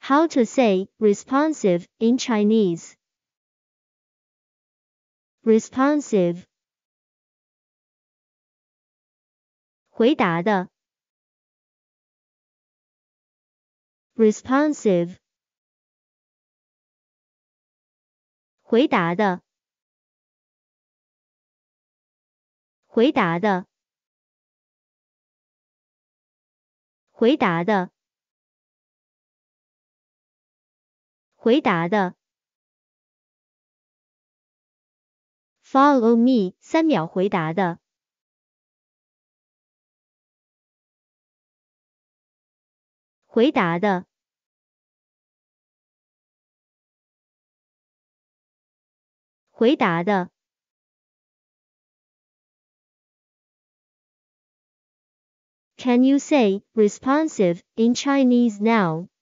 How to say responsive in Chinese. Responsive. 回答的。Responsive. 回答的。回答的。回答的。回答的。Follow me, 3秒回答的。回答的。回答的。Can you say responsive in Chinese now?